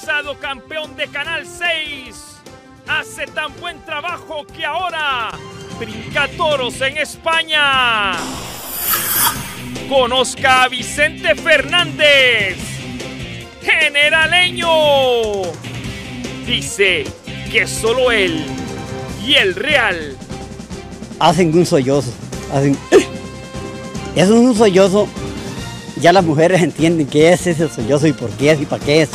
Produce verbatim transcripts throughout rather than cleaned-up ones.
pasado campeón de Canal seis, hace tan buen trabajo que ahora brinca toros en España. Conozca a Vicente Fernández, generaleño. Dice que solo él y el Real hacen un sollozo. Hacen... Es un sollozo. Ya las mujeres entienden qué es ese sollozo y por qué es y para qué es.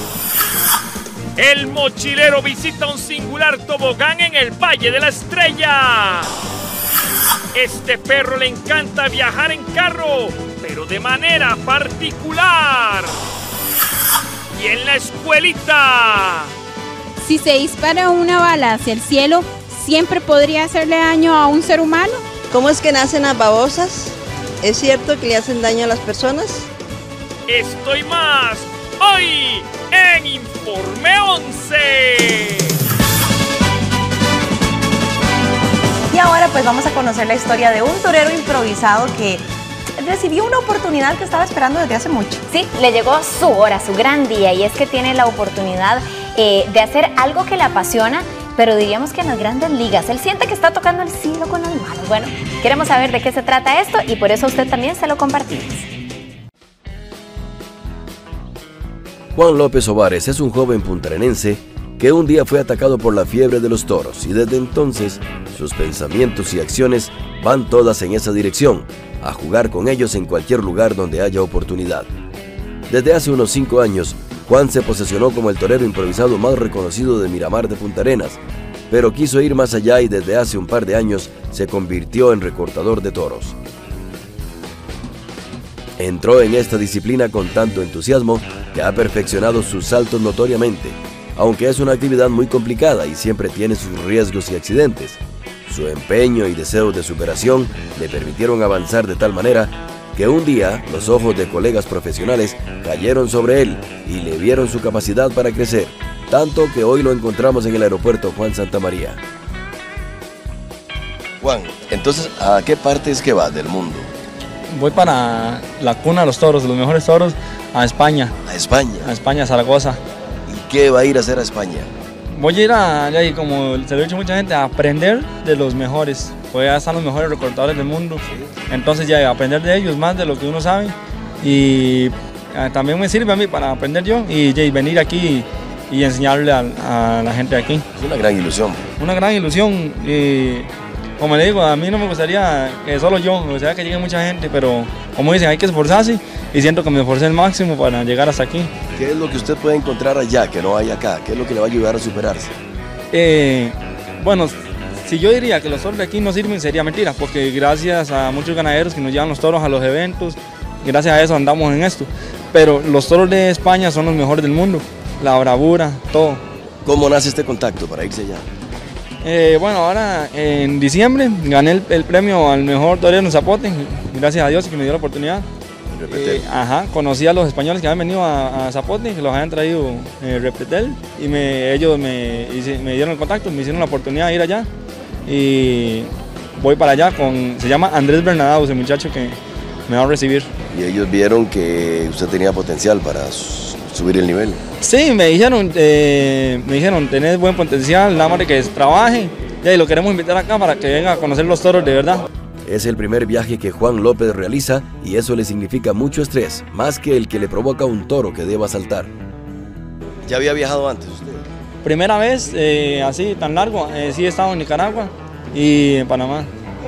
El mochilero visita un singular tobogán en el Valle de la Estrella. Este perro le encanta viajar en carro, pero de manera particular. Y en la escuelita. Si se dispara una bala hacia el cielo, ¿siempre podría hacerle daño a un ser humano? ¿Cómo es que nacen las babosas? ¿Es cierto que le hacen daño a las personas? Estoy más hoy en Informe once. Y ahora pues vamos a conocer la historia de un torero improvisado que recibió una oportunidad que estaba esperando desde hace mucho. Sí, le llegó su hora, su gran día, y es que tiene la oportunidad eh, de hacer algo que le apasiona, pero diríamos que en las grandes ligas. Él siente que está tocando el cielo con las manos. Bueno, queremos saber de qué se trata esto y por eso a usted también se lo compartimos. Juan López Ovares es un joven puntarenense que un día fue atacado por la fiebre de los toros y desde entonces sus pensamientos y acciones van todas en esa dirección, a jugar con ellos en cualquier lugar donde haya oportunidad. Desde hace unos cinco años, Juan se posesionó como el torero improvisado más reconocido de Miramar de Punta Arenas, pero quiso ir más allá y desde hace un par de años se convirtió en recortador de toros. Entró en esta disciplina con tanto entusiasmo que ha perfeccionado sus saltos notoriamente, aunque es una actividad muy complicada y siempre tiene sus riesgos y accidentes. Su empeño y deseos de superación le permitieron avanzar de tal manera que un día los ojos de colegas profesionales cayeron sobre él y le vieron su capacidad para crecer, tanto que hoy lo encontramos en el aeropuerto Juan Santamaría. Juan, entonces, ¿a qué parte es que vas del mundo? Voy para la cuna de los toros, de los mejores toros, a España. ¿A España? A España, a Zaragoza. ¿Y qué va a ir a hacer a España? Voy a ir allá y como se lo he dicho a mucha gente, a aprender de los mejores. Pues ya están los mejores recortadores del mundo. Entonces ya aprender de ellos más de lo que uno sabe. Y también me sirve a mí para aprender yo y, y venir aquí y, y enseñarle a, a la gente de aquí. Es una gran ilusión. Una gran ilusión. Y como le digo, a mí no me gustaría que solo yo, me gustaría que llegue mucha gente, pero como dicen, hay que esforzarse y siento que me esforcé al máximo para llegar hasta aquí. ¿Qué es lo que usted puede encontrar allá que no hay acá? ¿Qué es lo que le va a ayudar a superarse? Eh, bueno, si yo diría que los toros de aquí no sirven, sería mentira, porque gracias a muchos ganaderos que nos llevan los toros a los eventos, gracias a eso andamos en esto. Pero los toros de España son los mejores del mundo, la bravura, todo. ¿Cómo nace este contacto para irse allá? Eh, bueno, ahora en diciembre gané el, el premio al mejor torero en Zapote, gracias a Dios que me dio la oportunidad. Eh, ajá, conocí a los españoles que habían venido a, a Zapote, que los habían traído eh, Repretel, y me, ellos me, me dieron el contacto, me hicieron la oportunidad de ir allá, y voy para allá con, se llama Andrés Bernadaus, el muchacho que me va a recibir. ¿Y ellos vieron que usted tenía potencial para subir el nivel? Sí, me dijeron, eh, me dijeron, tenés buen potencial, nada más de que trabaje, y lo queremos invitar acá para que venga a conocer los toros de verdad. Es el primer viaje que Juan López realiza y eso le significa mucho estrés, más que el que le provoca un toro que deba saltar. ¿Ya había viajado antes usted? Primera vez, eh, así tan largo, eh, sí he estado en Nicaragua y en Panamá.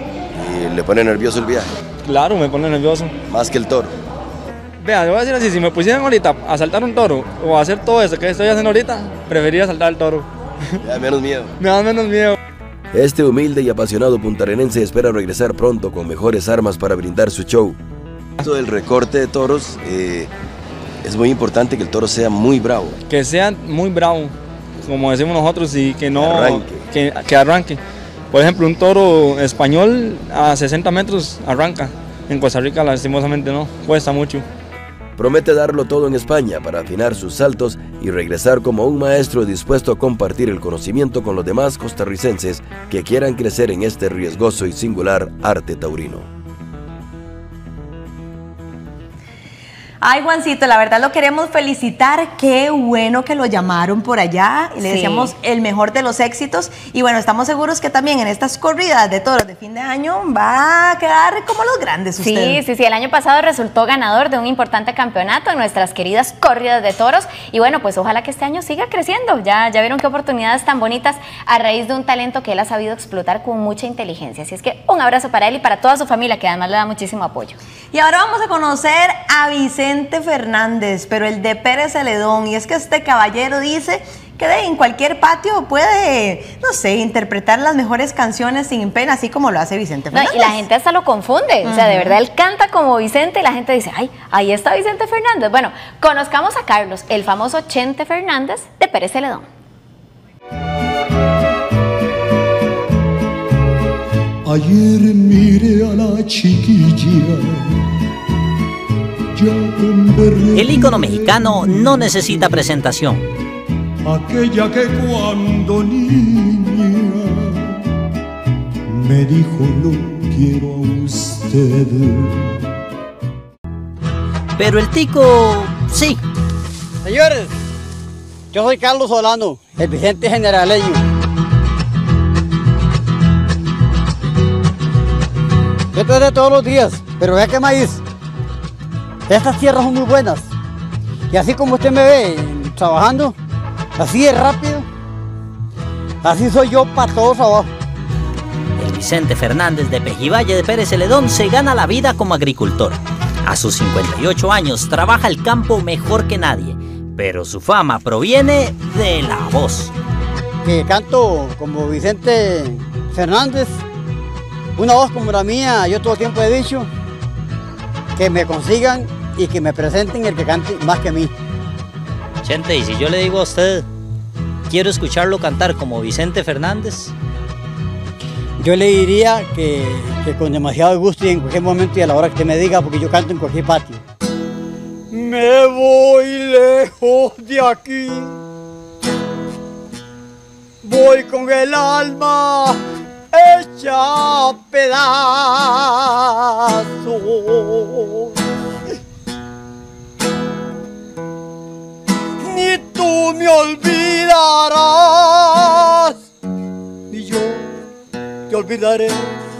¿Y le pone nervioso el viaje? Claro, me pone nervioso. ¿Más que el toro? Vea, le voy a decir así, si me pusieran ahorita a saltar un toro o a hacer todo eso que estoy haciendo ahorita, preferiría saltar el toro. Me da menos miedo. Me da menos miedo. Este humilde y apasionado puntarenense espera regresar pronto con mejores armas para brindar su show. Esto del recorte de toros, eh, es muy importante que el toro sea muy bravo. Que sea muy bravo, como decimos nosotros, y que no arranque. Que, que arranque. Por ejemplo, un toro español a sesenta metros arranca. En Costa Rica lastimosamente no, cuesta mucho. Promete darlo todo en España para afinar sus saltos y regresar como un maestro dispuesto a compartir el conocimiento con los demás costarricenses que quieran crecer en este riesgoso y singular arte taurino. Ay, Juancito, la verdad lo queremos felicitar. Qué bueno que lo llamaron por allá. Le Sí. deseamos el mejor de los éxitos. Y bueno, estamos seguros que también en estas corridas de toros de fin de año va a quedar como los grandes usted. Sí, sí, sí. El año pasado resultó ganador de un importante campeonato en nuestras queridas corridas de toros. Y bueno, pues ojalá que este año siga creciendo. Ya, ya vieron qué oportunidades tan bonitas a raíz de un talento que él ha sabido explotar con mucha inteligencia. Así es que un abrazo para él y para toda su familia, que además le da muchísimo apoyo. Y ahora vamos a conocer a Vicente Fernández, pero el de Pérez Celedón. Y es que este caballero dice que de, en cualquier patio puede, no sé, interpretar las mejores canciones sin pena, así como lo hace Vicente No, Fernández. y la gente hasta lo confunde. O sea, de verdad, él canta como Vicente y la gente dice, ay, ahí está Vicente Fernández. Bueno, conozcamos a Carlos, el famoso Chente Fernández de Pérez Celedón. Ayer miré a la chiquilla. El ícono mexicano no necesita presentación. Aquella que cuando niña me dijo lo quiero a usted. Pero el tico, sí. Señores, yo soy Carlos Solano, el Vicente Generaleño. Esto es de todos los días, pero vea qué maíz. Estas tierras son muy buenas. Y así como usted me ve trabajando, así de rápido, así soy yo para todos abajo. El Vicente Fernández de Pejivalle de Pérez Celedón se gana la vida como agricultor. A sus cincuenta y ocho años trabaja el campo mejor que nadie, pero su fama proviene de la voz. Que canto como Vicente Fernández, una voz como la mía, yo todo el tiempo he dicho que me consigan y que me presenten el que cante más que a mí. Chente, y si yo le digo a usted, quiero escucharlo cantar como Vicente Fernández, yo le diría que, que con demasiado gusto y en cualquier momento y a la hora que usted me diga, porque yo canto en cualquier patio. Me voy lejos de aquí, voy con el alma hecha pedazos. Ni tú me olvidarás, ni yo te olvidaré.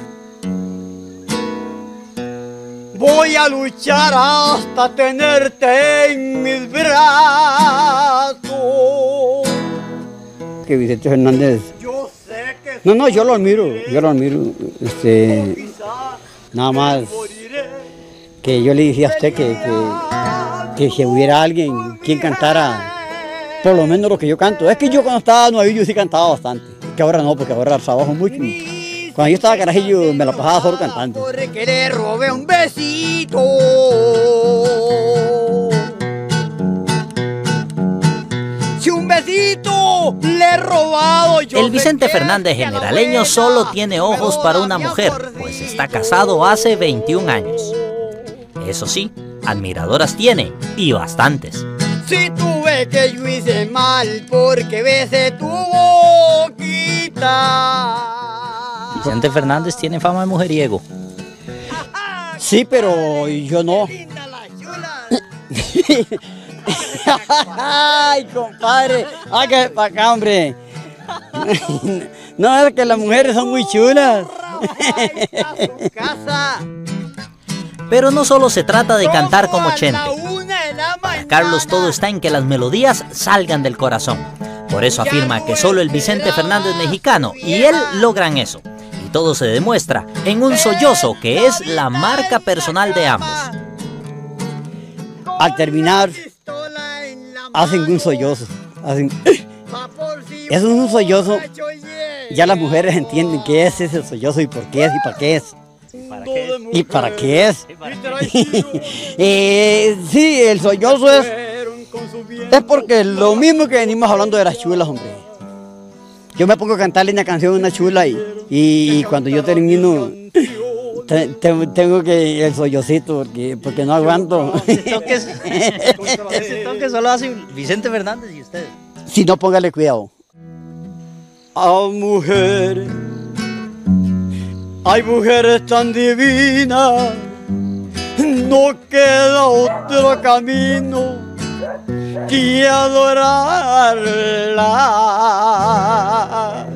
Voy a luchar hasta tenerte en mis brazos. Que Vicente Fernández. No, no, yo lo admiro, yo lo admiro. Este, nada más que yo le decía a usted que, que, que si hubiera alguien quien cantara por lo menos lo que yo canto. Es que yo cuando estaba nuevillo sí cantaba bastante, que ahora no, porque ahora trabajo mucho. Cuando yo estaba carajillo me la pasaba solo cantando. Que le robé un besito. Si un besito le he robado yo. El Vicente Fernández generaleño solo tiene ojos para una mujer, pues está casado hace veintiún años. Eso sí, admiradoras tiene, y bastantes. Si tú ves que yo hice mal porque besé tu boquita. Vicente Fernández tiene fama de mujeriego. Sí, pero yo no. Ay, compadre, hágase para acá, hombre. No, es que las mujeres son muy chulas. Pero no solo se trata de cantar como Chente. Para Carlos todo está en que las melodías salgan del corazón. Por eso afirma que solo el Vicente Fernández mexicano y él logran eso. Y todo se demuestra en un sollozo que es la marca personal de ambos. Al terminar, hacen un sollozo. Hacen... Es un sollozo. Ya las mujeres entienden qué es ese sollozo y por qué es y para qué es. ¿Para qué? ¿Y para qué es? eh, sí, el sollozo es, es porque lo mismo que venimos hablando de las chulas, hombre. Yo me pongo a cantarle una canción a una chula y, y cuando yo termino te, te, tengo que el sollocito porque, porque no aguanto. No, ese, toque es, ese toque solo hace Vicente Fernández y ustedes. Si no, póngale cuidado. A mujeres. Hay mujeres tan divinas, no queda otro camino que adorarla.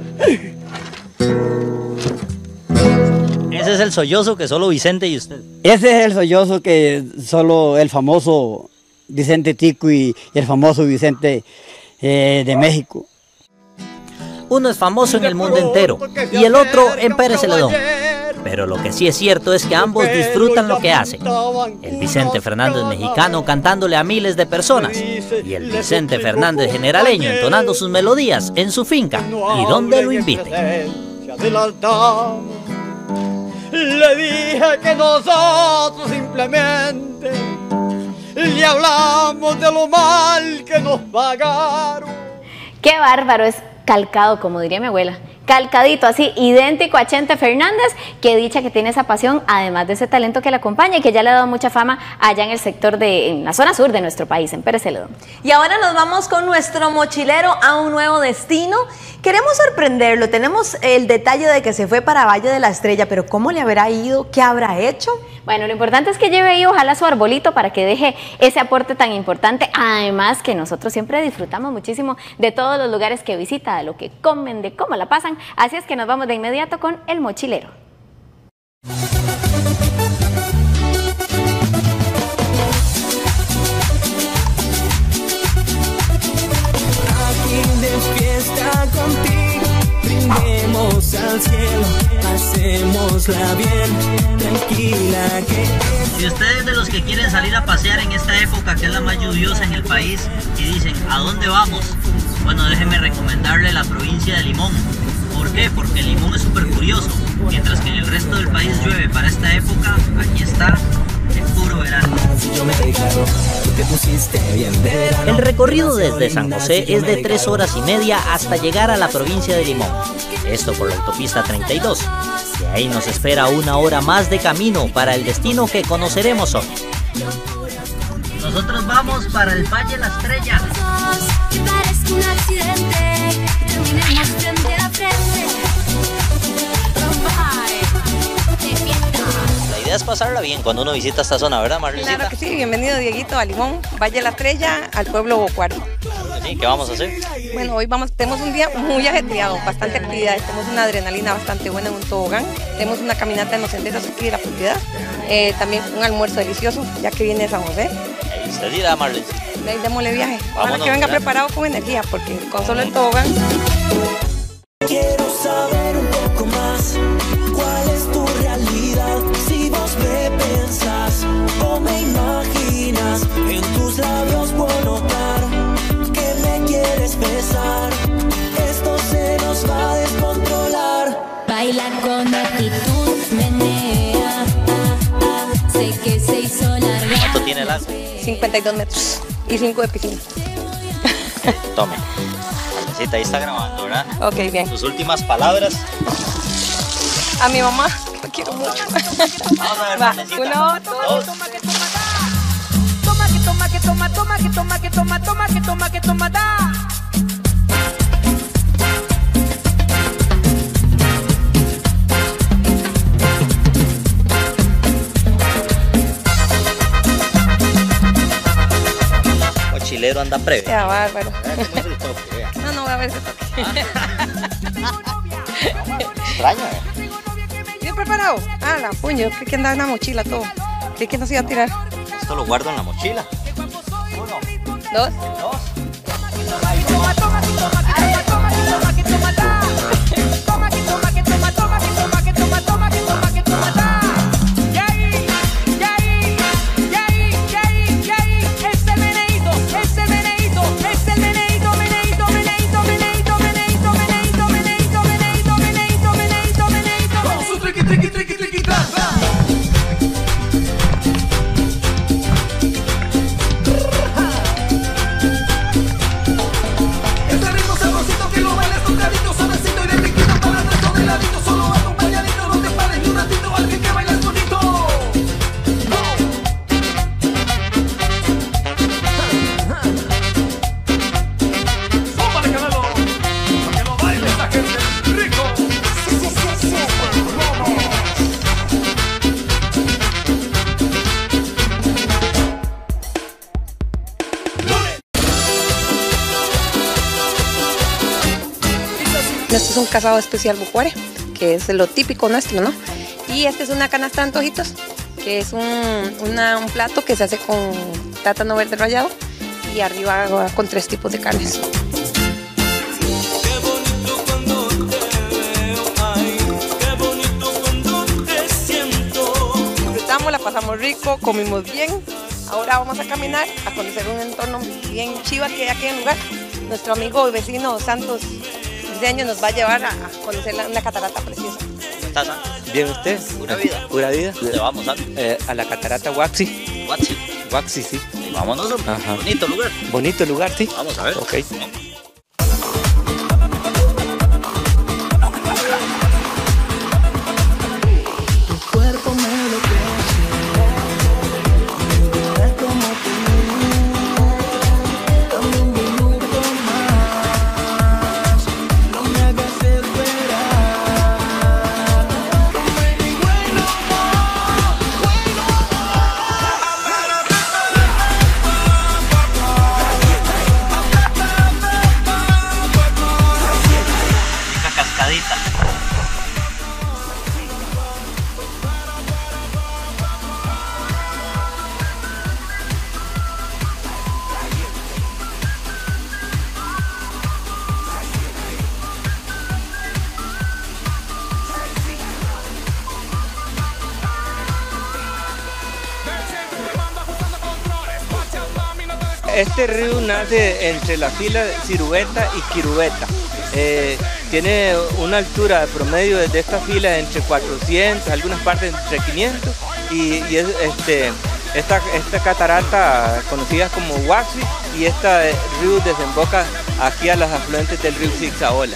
Ese es el sollozo que solo Vicente y usted. Ese es el sollozo que solo el famoso Vicente Tico y el famoso Vicente eh, de México. Uno es famoso en el mundo entero y el otro en Pérez Celedón. Pero lo que sí es cierto es que ambos disfrutan lo que hacen. El Vicente Fernández mexicano cantándole a miles de personas y el Vicente Fernández generaleño entonando sus melodías en su finca y donde lo invite. Le dije que nosotros simplemente le hablamos de lo mal que nos pagaron. ¡Qué bárbaro! Es calcado, como diría mi abuela. Calcadito, así, idéntico a Chente Fernández, que dicha que tiene esa pasión, además de ese talento que le acompaña y que ya le ha dado mucha fama allá en el sector de, en la zona sur de nuestro país, en Pérez Celedón. Y ahora nos vamos con nuestro mochilero a un nuevo destino. Queremos sorprenderlo, tenemos el detalle de que se fue para Valle de la Estrella, pero ¿cómo le habrá ido? ¿Qué habrá hecho? Bueno, lo importante es que lleve ahí ojalá su arbolito para que deje ese aporte tan importante, además que nosotros siempre disfrutamos muchísimo de todos los lugares que visita, de lo que comen, de cómo la pasan, así es que nos vamos de inmediato con el mochilero. Aquí de fiesta contigo, brindemos al cielo, hacémosla bien, tranquila que... Si ustedes de los que quieren salir a pasear en esta época que es la más lluviosa en el país y dicen, ¿a dónde vamos? Bueno, déjenme recomendarle la provincia de Limón. ¿Por qué? Porque el Limón es súper curioso. Mientras que en el resto del país llueve para esta época, aquí está el puro verano. El recorrido desde San José es de tres horas y media hasta llegar a la provincia de Limón. Esto por la autopista treinta y dos. De ahí nos espera una hora más de camino para el destino que conoceremos hoy. Nosotros vamos para el Valle de la Estrella. Un accidente, terminemos frente a frente. La idea es pasarla bien cuando uno visita esta zona, ¿verdad, Marlicita? Claro que sí, bienvenido Dieguito a Limón, Valle de la Estrella, al pueblo Bocuaro. Sí, ¿qué vamos a hacer? Bueno, hoy vamos, tenemos un día muy ajetreado, bastante actividades, tenemos una adrenalina bastante buena en un tobogán, tenemos una caminata en los senderos aquí de la propiedad, eh, también un almuerzo delicioso, ya que viene San José. Ahí usted dirá, Marlicita. Ahí démosle viaje. Vámonos, Ahora que venga ya. preparado con energía, porque con solo el tobogán. Quiero saber un poco más, ¿cuál es tu realidad? Si vos me pensás o me imaginas, en tus labios puedo notar que me quieres besar. Esto se nos va a descontrolar. Baila con actitud, menea, ah, ah, sé que se hizo larga. ¿Cuánto tiene el largo? cincuenta y dos metros y cinco de piscina. Tome. Marlicita, ahí está grabando, ¿verdad? Ok, bien. Sus últimas palabras. A mi mamá, la quiero mucho. Vamos a ver, Va, Marlicita. uno, dos. Toma que toma, que toma, toma, que toma, que toma, toma, que toma, que toma, da. Mochilero anda previo. Ya, bárbaro. ¿Cómo es el toque? Vea. No, no voy a ver ese toque. Extraño, ¿eh? ¿Bien preparado? Ah, la puño, yo creí que andaba en la mochila todo. Creí que no se iba a tirar. Esto lo guardo en la mochila. Dos. Dos. Este es un casado especial bucuare, que es lo típico nuestro, ¿no? Y este es una canasta de antojitos, que es un, una, un plato que se hace con plátano verde rallado y arriba con tres tipos de carnes. Disfrutamos, la pasamos rico, comimos bien. Ahora vamos a caminar a conocer un entorno bien chiva que hay aquí en el lugar. Nuestro amigo y vecino Santos Briceño nos va a llevar a, a conocer la, una catarata preciosa. ¿Cómo estás, Santos? Bien, ¿usted? Pura vida. Pura vida. ¿Dónde vamos, Santos? Eh, a la catarata Huaxi. ¿Huaxi? Huaxi, sí. Y vámonos, Ajá. Bonito lugar. Bonito lugar, sí. Vamos a ver. Ok. Tu cuerpo me lo Este río nace entre la fila Cirueta y Quirubeta. Eh, tiene una altura de promedio de esta fila entre cuatrocientos, algunas partes entre quinientos, y, y es, este, esta, esta catarata conocida como Huaxi, y este río desemboca aquí a las afluentes del río Zigzaola.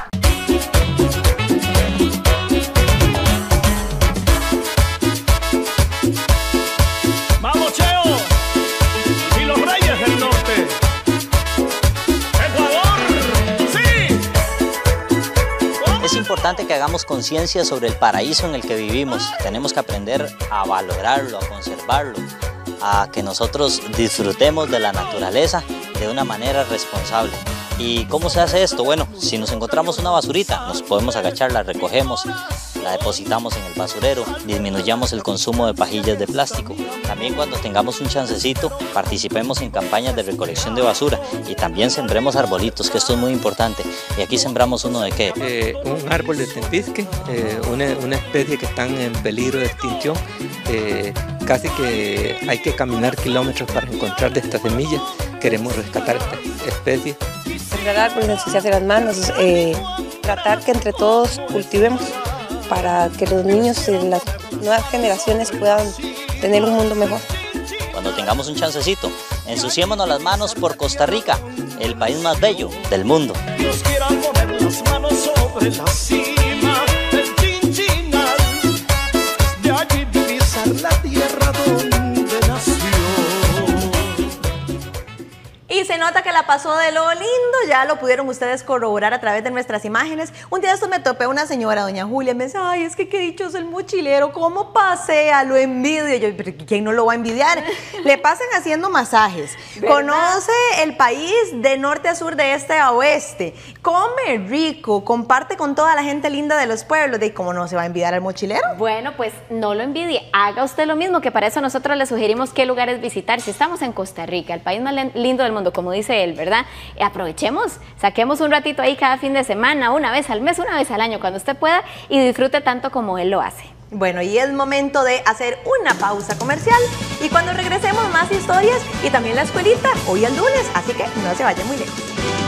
Es importante que hagamos conciencia sobre el paraíso en el que vivimos. Tenemos que aprender a valorarlo, a conservarlo, a que nosotros disfrutemos de la naturaleza de una manera responsable. ¿Y cómo se hace esto? Bueno, si nos encontramos una basurita, nos podemos agachar, la recogemos, la depositamos en el basurero, disminuyamos el consumo de pajillas de plástico. También cuando tengamos un chancecito, participemos en campañas de recolección de basura y también sembremos arbolitos, que esto es muy importante. ¿Y aquí sembramos uno de qué? Eh, un árbol de tempisque, eh, una, una especie que están en peligro de extinción. Eh, casi que hay que caminar kilómetros para encontrar de esta semilla. Queremos rescatar esta especie. Sembrar árboles, ensuciarse las manos, eh, tratar que entre todos cultivemos para que los niños y las nuevas generaciones puedan tener un mundo mejor. Cuando tengamos un chancecito, ensuciémonos las manos por Costa Rica, el país más bello del mundo. Dios quiera poner las manos sobre la cima del Chinchinal, de allí divisar la tierra donde nació. Y se nota que la pasó de lo lindo, ya lo pudieron ustedes corroborar a través de nuestras imágenes. Un día de estos me topé una señora, doña Julia, me dice, ay, es que qué dichoso el mochilero, cómo pasea, lo envidio. Y yo, pero ¿quién no lo va a envidiar? Le pasan haciendo masajes, ¿verdad? Conoce el país de norte a sur, de este a oeste, come rico, comparte con toda la gente linda de los pueblos. ¿De cómo no se va a envidiar al mochilero? Bueno, pues no lo envidie, haga usted lo mismo, que para eso nosotros le sugerimos qué lugares visitar. Si estamos en Costa Rica, el país más lindo del mundo, como dice él, ¿verdad? Aprovechemos, saquemos un ratito ahí cada fin de semana, una vez al mes, una vez al año, cuando usted pueda, y disfrute tanto como él lo hace. Bueno, y es momento de hacer una pausa comercial, y cuando regresemos más historias y también la escuelita, hoy el lunes, así que no se vayan muy lejos.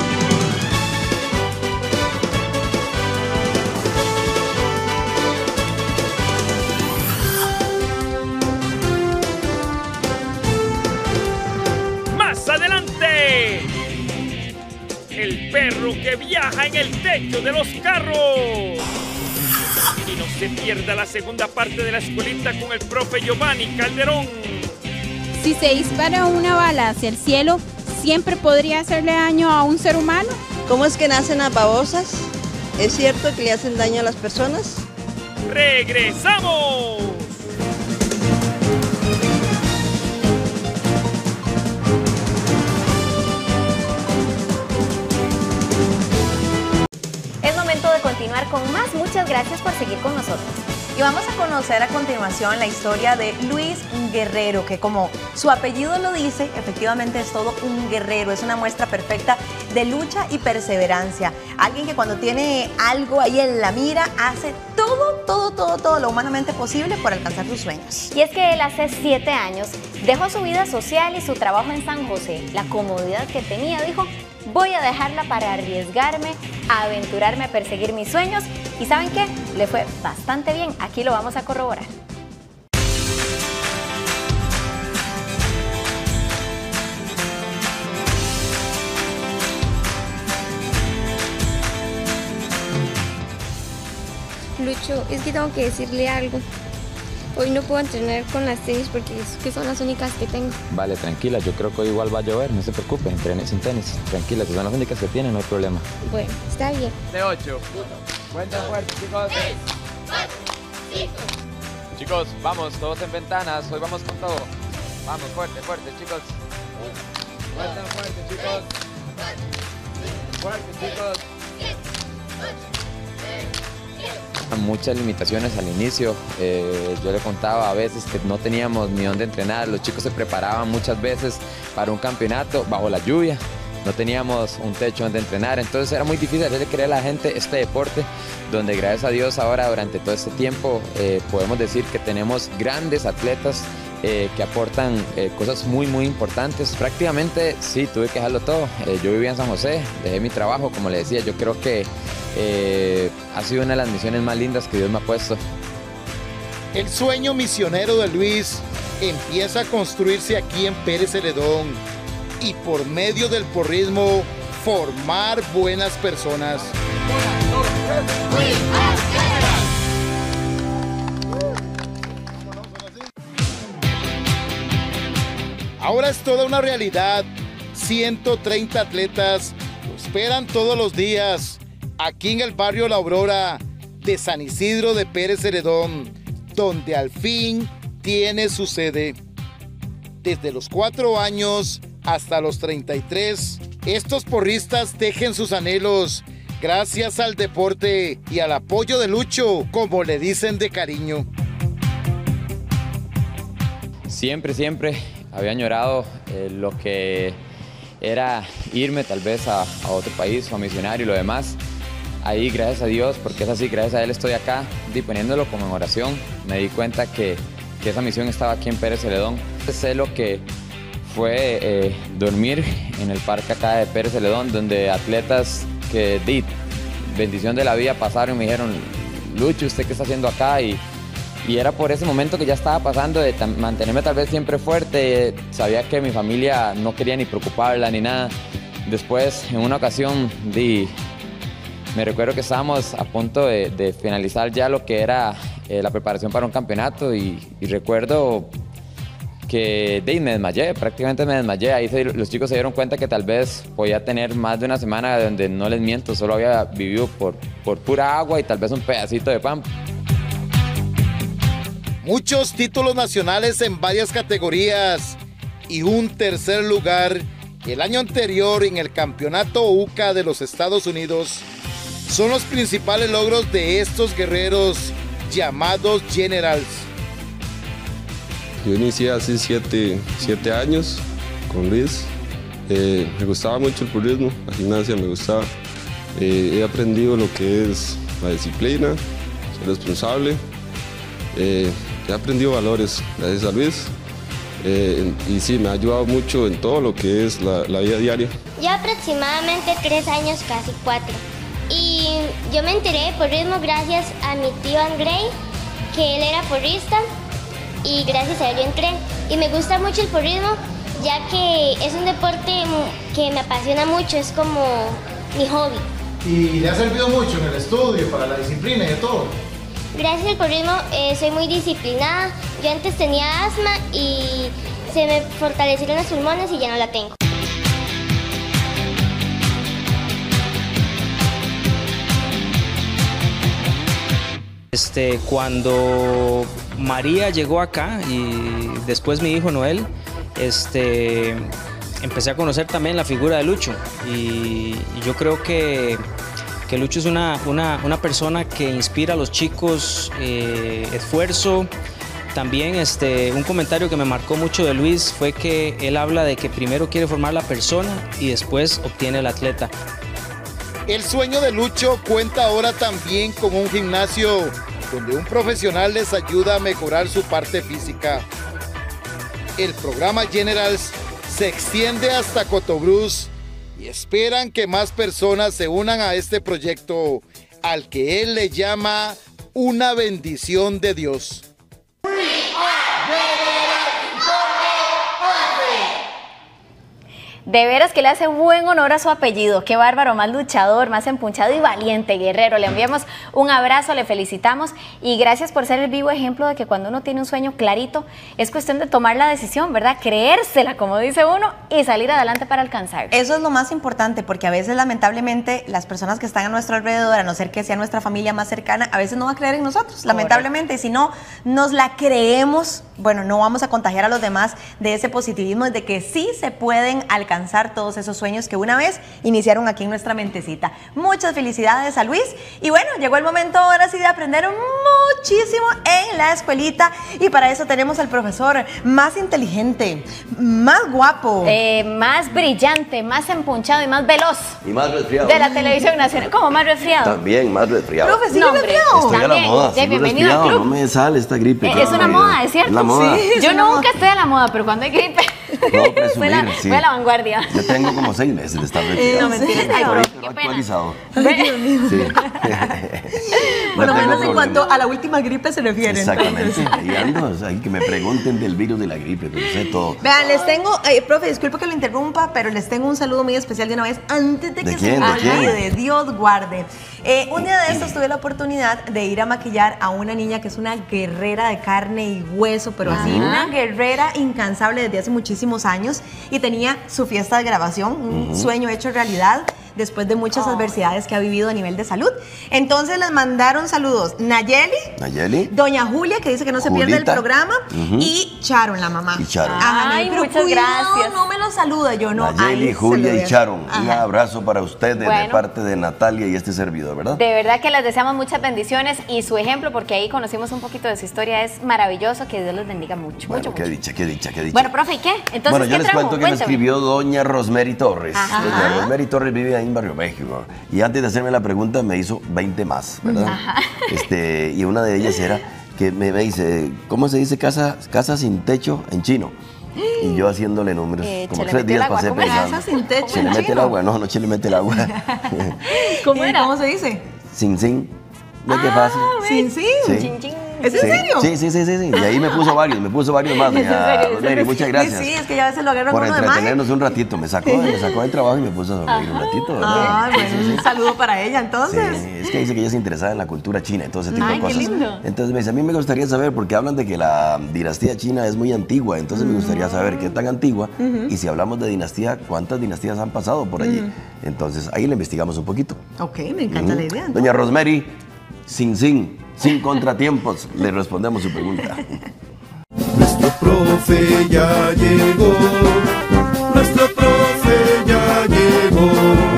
¡Adelante! El perro que viaja en el techo de los carros. Y no se pierda la segunda parte de la escuelita con el profe Giovanni Calderón. Si se dispara una bala hacia el cielo, ¿siempre podría hacerle daño a un ser humano? ¿Cómo es que nacen las babosas? ¿Es cierto que le hacen daño a las personas? ¡Regresamos! momento de continuar con más. Muchas gracias por seguir con nosotros. Y vamos a conocer a continuación la historia de Luis Guerrero, que como su apellido lo dice, efectivamente es todo un guerrero, es una muestra perfecta de lucha y perseverancia. Alguien que cuando tiene algo ahí en la mira, hace todo, todo, todo, todo lo humanamente posible por alcanzar sus sueños. Y es que él hace siete años dejó su vida social y su trabajo en San José. La comodidad que tenía, dijo, voy a dejarla para arriesgarme, a aventurarme a perseguir mis sueños. ¿Y saben qué? Le fue bastante bien. Aquí lo vamos a corroborar. Lucho, es que tengo que decirle algo. Hoy no puedo entrenar con las tenis porque es que son las únicas que tengo. Vale, tranquila, yo creo que hoy igual va a llover, no se preocupe, entrene sin tenis. Tranquila, que son las únicas que tienen, no hay problema. Bueno, está bien. De ocho. Cuenta fuerte, chicos. Chicos, vamos, todos en ventanas, hoy vamos con todo. Vamos, fuerte, fuerte, chicos. Cuenta fuerte, chicos. Fuerte, chicos. Muchas limitaciones al inicio, eh, yo le contaba a veces que no teníamos ni dónde entrenar, los chicos se preparaban muchas veces para un campeonato bajo la lluvia, no teníamos un techo donde entrenar, entonces era muy difícil hacerle creer a la gente este deporte, donde gracias a Dios ahora durante todo este tiempo eh, podemos decir que tenemos grandes atletas eh, que aportan eh, cosas muy muy importantes. Prácticamente sí, tuve que dejarlo todo, eh, yo vivía en San José, dejé mi trabajo, como le decía, yo creo que Eh, ha sido una de las misiones más lindas que Dios me ha puesto. El sueño misionero de Luis empieza a construirse aquí en Pérez Celedón y por medio del porrismo formar buenas personas. Ahora es toda una realidad. ciento treinta atletas lo esperan todos los días aquí en el barrio La Aurora de San Isidro de Pérez Celedón, donde al fin tiene su sede. Desde los cuatro años hasta los treinta y tres, estos porristas tejen sus anhelos gracias al deporte y al apoyo de Lucho, como le dicen de cariño. Siempre, siempre había añorado eh, lo que era irme tal vez a, a otro país o a misionar y lo demás. Ahí, gracias a Dios, porque es así, gracias a Él estoy acá, y poniéndolo como en oración, me di cuenta que, que esa misión estaba aquí en Pérez Celedón. Sé lo que fue eh, dormir en el parque acá de Pérez Celedón, donde atletas que di bendición de la vida pasaron y me dijeron, Lucho, ¿usted qué está haciendo acá? Y, y era por ese momento que ya estaba pasando de mantenerme tal vez siempre fuerte, sabía que mi familia no quería ni preocuparla ni nada. Después, en una ocasión, di... Me recuerdo que estábamos a punto de, de finalizar ya lo que era eh, la preparación para un campeonato y, y recuerdo que de, me desmayé, prácticamente me desmayé. Ahí se, los chicos se dieron cuenta que tal vez podía tener más de una semana donde no les miento, solo había vivido por, por pura agua y tal vez un pedacito de pan. Muchos títulos nacionales en varias categorías y un tercer lugar el año anterior en el campeonato U C A de los Estados Unidos. Son los principales logros de estos guerreros llamados Generals. Yo inicié hace siete, siete años con Luis. Eh, me gustaba mucho el porrismo, la gimnasia me gustaba. Eh, he aprendido lo que es la disciplina, ser responsable. Eh, he aprendido valores gracias a Luis. Eh, y sí, me ha ayudado mucho en todo lo que es la, la vida diaria. Ya aproximadamente tres años, casi cuatro. Y yo me enteré de porrismo gracias a mi tío Andrei, que él era porrista, y gracias a él yo entré. Y me gusta mucho el porrismo, ya que es un deporte que me apasiona mucho, es como mi hobby. ¿Y le ha servido mucho en el estudio, para la disciplina y de todo? Gracias al porrismo eh, soy muy disciplinada. Yo antes tenía asma y se me fortalecieron los pulmones y ya no la tengo. Este, cuando María llegó acá y después mi hijo Noel, este, empecé a conocer también la figura de Lucho y, y yo creo que que Lucho es una, una, una persona que inspira a los chicos eh, esfuerzo. También este, un comentario que me marcó mucho de Luis fue que él habla de que primero quiere formar la persona y después obtiene el atleta. El sueño de Lucho cuenta ahora también con un gimnasio donde un profesional les ayuda a mejorar su parte física. El programa Generals se extiende hasta Cotobruz y esperan que más personas se unan a este proyecto al que él le llama una bendición de Dios. De veras que le hace buen honor a su apellido. Qué bárbaro, más luchador, más empunchado y valiente, guerrero. Le enviamos un abrazo, le felicitamos y gracias por ser el vivo ejemplo de que cuando uno tiene un sueño clarito, es cuestión de tomar la decisión, ¿verdad? Creérsela, como dice uno, y salir adelante para alcanzarlo. Eso es lo más importante, porque a veces, lamentablemente, las personas que están a nuestro alrededor, a no ser que sea nuestra familia más cercana, a veces no va a creer en nosotros, lamentablemente. Y si no nos la creemos, bueno, no vamos a contagiar a los demás de ese positivismo, de que sí se pueden alcanzar todos esos sueños que una vez iniciaron aquí en nuestra mentecita. Muchas felicidades a Luis y bueno, llegó el momento ahora sí de aprender muchísimo en la escuelita y para eso tenemos al profesor más inteligente, más guapo, eh, más brillante, más empunchado y más veloz y más resfriado de la televisión nacional. ¿Cómo más resfriado? También más resfriado. Profe, ¿sigue no, resfriado? Estoy También. a la moda. Ya, bienvenido al club. No me sale esta gripe. Eh, es una moda, es cierto. La moda. Sí, yo nunca estoy a la moda, pero cuando hay gripe no presumir, fue, la, sí. fue a la vanguardia. Yo tengo como seis meses de estar resfriado. Eh, no, mentira. Por ahí, pero actualizado. Sí. Por lo menos en cuanto a la última gripe se refiere. Exactamente. Ahí ando, o sea, que me pregunten del virus de la gripe, pero sé todo. Vean, les tengo, eh, profe, disculpe que lo interrumpa, pero les tengo un saludo muy especial de una vez antes de que ¿De quién? se ¿De quién? olvide. Dios guarde. Eh, un día de estos tuve la oportunidad de ir a maquillar a una niña que es una guerrera de carne y hueso, pero así, Ajá. una guerrera incansable desde hace muchísimos años y tenía su fiesta de grabación, un Ujú. sueño hecho realidad después de muchas adversidades que ha vivido a nivel de salud. Entonces les mandaron saludos Nayeli, Nayeli. Doña Julia, que dice que no se pierde el Julita. programa, Ujú. y Charon, la mamá. Y Charon. Ajá, Ay, pero muchas cuidado, gracias. no me lo saluda, yo no. Nayeli, ahí Julia se lo y veo. Charon. Un Ajá. abrazo para ustedes de Bueno. parte de Natalia y este servidor, ¿verdad? De verdad que les deseamos muchas bendiciones y su ejemplo, porque ahí conocimos un poquito de su historia, es maravilloso. Que Dios los bendiga mucho, Bueno, mucho, qué mucho. dicha, qué dicha, qué dicha. Bueno, profe, ¿y qué? Entonces, Bueno, yo ¿qué les tramo? cuento que me Cuéntame. escribió doña Rosemary Torres. Ajá. Doña Rosemary Torres vive ahí en Barrio México. Y antes de hacerme la pregunta me hizo veinte más, ¿verdad? Ajá. Este, y una de ellas era que me, me dice, ¿cómo se dice casa, casa sin techo en chino? Y yo haciéndole números. Eh, Como se le tres metió el días agua. pasé ¿Cómo era? pensando. Casa sin techo Se en le mete el chino. agua, no, no se le mete el agua. ¿Cómo era? ¿Cómo se dice? Sin sin. No es que fácil. Sin sin. Sí. Chin, chin. ¿Es en Sí. serio? Sí, sí, sí, sí, sí. Y ahí me puso varios, me puso varios más. ¿Es en doña serio? ¿Es en Rosemary, serio? muchas gracias. Sí, es que ya a veces lo agarran Por uno de magia. entretenernos un ratito. Me sacó, me sacó del trabajo y me puso a sonreír un ratito, ¿verdad? Ah, Sí, bueno, sí, sí. un saludo para ella entonces. Sí, es que dice que ella es interesada en la cultura china y todo ese tipo Ay, de qué cosas. lindo. Entonces me dice, a mí me gustaría saber, porque hablan de que la dinastía china es muy antigua, entonces me gustaría saber qué tan antigua Ujú. y si hablamos de dinastía, cuántas dinastías han pasado por allí. Ujú. Entonces ahí le investigamos un poquito. Ok, me encanta Ujú. la idea. Doña Rosemary, sin sin, sin contratiempos, le respondemos su pregunta. Nuestro profe ya llegó, nuestro profe ya llegó,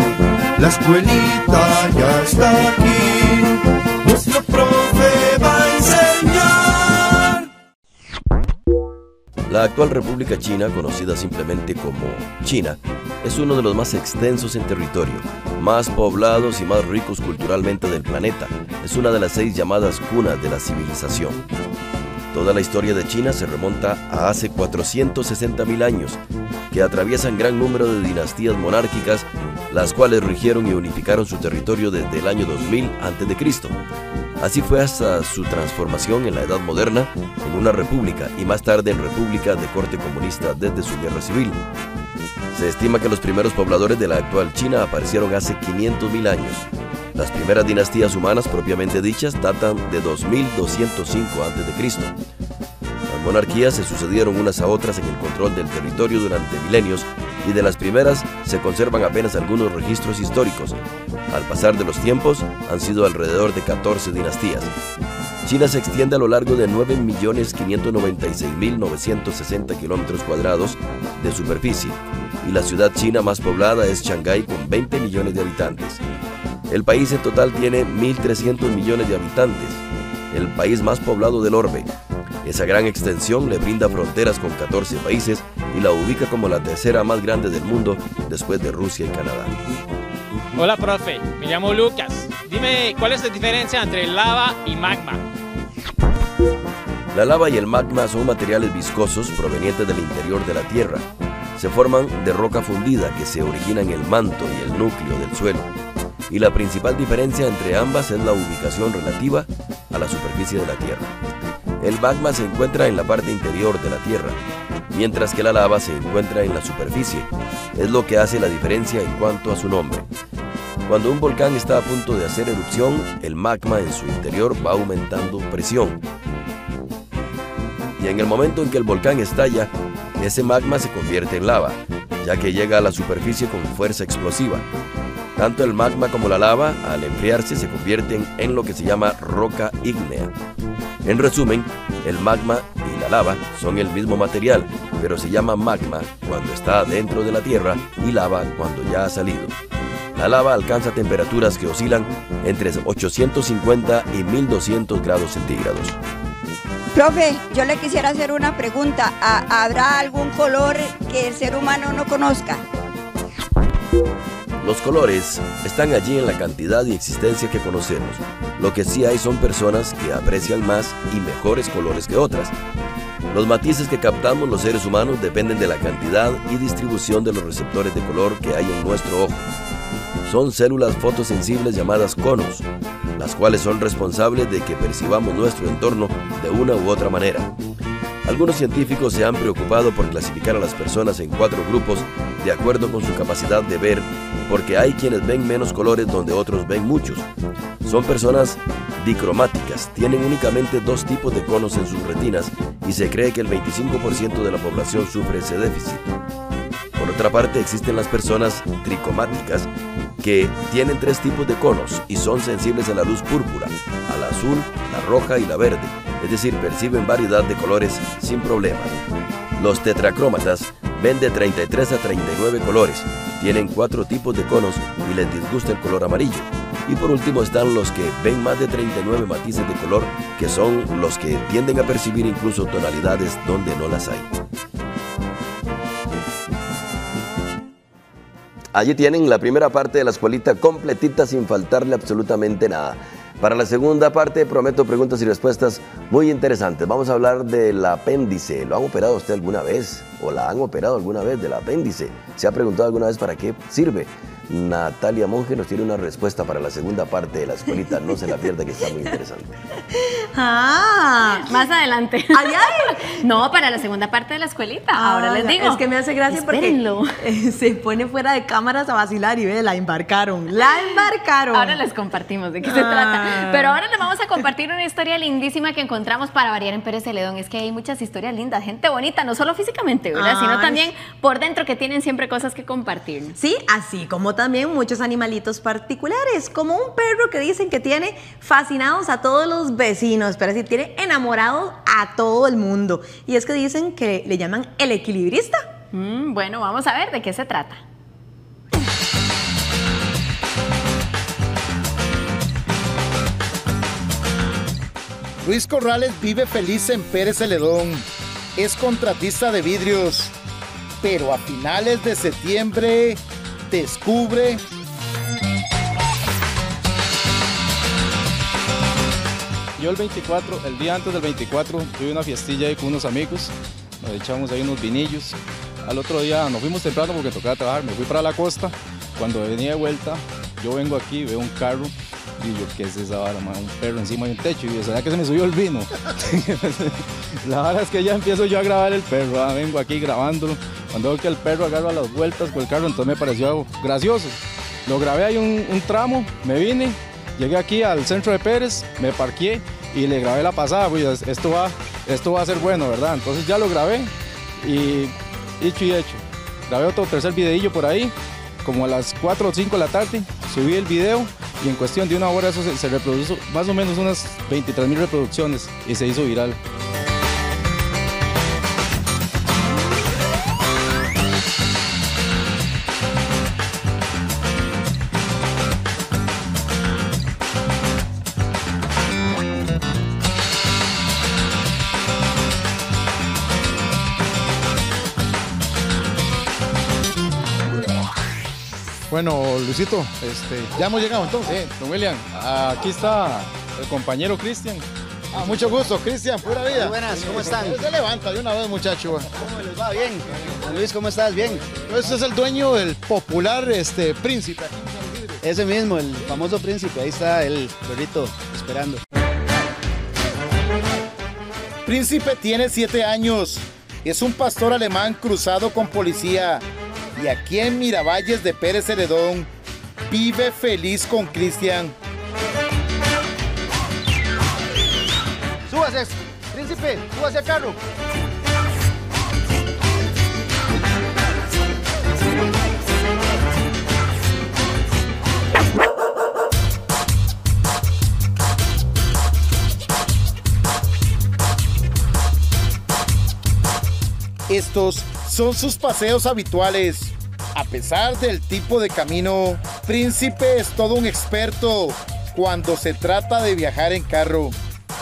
la escuelita ya está aquí, nuestro profe va a enseñar. La actual República China, conocida simplemente como China, es uno de los más extensos en territorio, más poblados y más ricos culturalmente del planeta. Es una de las seis llamadas cunas de la civilización. Toda la historia de China se remonta a hace cuatrocientos sesenta mil años, que atraviesan gran número de dinastías monárquicas, las cuales rigieron y unificaron su territorio desde el año dos mil antes de Cristo. Así fue hasta su transformación en la Edad Moderna en una república y más tarde en república de corte comunista desde su guerra civil. Se estima que los primeros pobladores de la actual China aparecieron hace quinientos mil años. Las primeras dinastías humanas propiamente dichas datan de dos mil doscientos cinco antes de Cristo. Las monarquías se sucedieron unas a otras en el control del territorio durante milenios y de las primeras se conservan apenas algunos registros históricos. Al pasar de los tiempos han sido alrededor de catorce dinastías. China se extiende a lo largo de nueve millones quinientos noventa y seis mil novecientos sesenta kilómetros cuadrados de superficie y la ciudad china más poblada es Shanghái con veinte millones de habitantes. El país en total tiene mil trescientos millones de habitantes, el país más poblado del orbe. Esa gran extensión le brinda fronteras con catorce países y la ubica como la tercera más grande del mundo después de Rusia y Canadá. Hola, profe, me llamo Lucas. Dime, ¿cuál es la diferencia entre lava y magma? La lava y el magma son materiales viscosos provenientes del interior de la Tierra. Se forman de roca fundida que se origina en el manto y el núcleo del suelo. Y la principal diferencia entre ambas es la ubicación relativa a la superficie de la Tierra. El magma se encuentra en la parte interior de la Tierra, mientras que la lava se encuentra en la superficie. Es lo que hace la diferencia en cuanto a su nombre. Cuando un volcán está a punto de hacer erupción, el magma en su interior va aumentando presión. Y en el momento en que el volcán estalla, ese magma se convierte en lava, ya que llega a la superficie con fuerza explosiva. Tanto el magma como la lava, al enfriarse, se convierten en lo que se llama roca ígnea. En resumen, el magma y la lava son el mismo material, pero se llama magma cuando está dentro de la Tierra y lava cuando ya ha salido. La lava alcanza temperaturas que oscilan entre ochocientos cincuenta y mil doscientos grados centígrados. Profe, yo le quisiera hacer una pregunta. ¿Habrá algún color que el ser humano no conozca? Los colores están allí en la cantidad y existencia que conocemos. Lo que sí hay son personas que aprecian más y mejores colores que otras. Los matices que captamos los seres humanos dependen de la cantidad y distribución de los receptores de color que hay en nuestro ojo. Son células fotosensibles llamadas conos, las cuales son responsables de que percibamos nuestro entorno de una u otra manera. Algunos científicos se han preocupado por clasificar a las personas en cuatro grupos de acuerdo con su capacidad de ver, porque hay quienes ven menos colores donde otros ven muchos. Son personas dicromáticas, tienen únicamente dos tipos de conos en sus retinas y se cree que el veinticinco por ciento de la población sufre ese déficit. Por otra parte, existen las personas tricomáticas que tienen tres tipos de conos y son sensibles a la luz púrpura, a la azul, la roja y la verde, es decir, perciben variedad de colores sin problemas. Los tetracrómatas ven de treinta y tres a treinta y nueve colores, tienen cuatro tipos de conos y les disgusta el color amarillo. Y por último están los que ven más de treinta y nueve matices de color, que son los que tienden a percibir incluso tonalidades donde no las hay. Allí tienen la primera parte de la escuelita completita sin faltarle absolutamente nada. Para la segunda parte prometo preguntas y respuestas muy interesantes. Vamos a hablar del apéndice. ¿Lo han operado usted alguna vez? ¿O la han operado alguna vez del apéndice? ¿Se ha preguntado alguna vez para qué sirve? Natalia Monge nos tiene una respuesta para la segunda parte de la escuelita. No se la pierda, que está muy interesante. Ah, más adelante. Ay, ay. No, para la segunda parte de la escuelita. Ah, ahora les digo. Es que me hace gracia Espérenlo. porque se pone fuera de cámaras a vacilar y ve, la embarcaron. La embarcaron. Ahora les compartimos de qué ah. se trata. Pero ahora les vamos a compartir una historia lindísima que encontramos para variar en Pérez Celedón. Es que hay muchas historias lindas, gente bonita, no solo físicamente, ¿verdad? Ay. Sino también por dentro, que tienen siempre cosas que compartir. Sí, así como también muchos animalitos particulares, como un perro que dicen que tiene fascinados a todos los vecinos, pero así tiene enamorados a todo el mundo. Y es que dicen que le llaman el equilibrista. Mm, bueno, vamos a ver de qué se trata. Luis Corrales vive feliz en Pérez Celedón. Es contratista de vidrios, pero a finales de septiembre descubre yo el veinticuatro, el día antes del veinticuatro, tuve una fiestilla ahí con unos amigos, nos echamos ahí unos vinillos. Al otro día nos fuimos temprano porque tocaba trabajar, me fui para la costa. Cuando venía de vuelta, yo vengo aquí, veo un carro y yo, ¿qué es esa vara, man? Un perro encima de un techo, y yo, ¿será que se me subió el vino? La vara es que ya empiezo yo a grabar el perro, ¿ah? Vengo aquí grabándolo. Cuando veo que el perro agarra las vueltas por el carro, entonces me pareció algo gracioso. Lo grabé ahí un, un tramo, me vine, llegué aquí al centro de Pérez, me parqué y le grabé la pasada, pues esto va, esto va a ser bueno, ¿verdad? Entonces ya lo grabé y dicho y hecho. Grabé otro tercer videillo por ahí, como a las cuatro o cinco de la tarde, subí el video y en cuestión de una hora eso se, se reprodujo más o menos unas veintitrés mil reproducciones y se hizo viral. Bueno, Luisito, este, ya hemos llegado entonces. Sí, don William, aquí está el compañero Cristian. Ah, mucho gusto, Cristian, pura vida. Muy buenas, ¿cómo están? Se levanta de una vez, muchacho. ¿Cómo les va? Bien. Luis, ¿cómo estás? Bien. Ese es el dueño del popular este, Príncipe. Ese mismo, el famoso Príncipe. Ahí está el perrito esperando. Príncipe tiene siete años. Es un pastor alemán cruzado con policía. Y aquí en Miravalles de Pérez Celedón vive feliz con Cristian. Súbase, Príncipe, súbase al carro. Estos son sus paseos habituales. A pesar del tipo de camino, Príncipe es todo un experto cuando se trata de viajar en carro.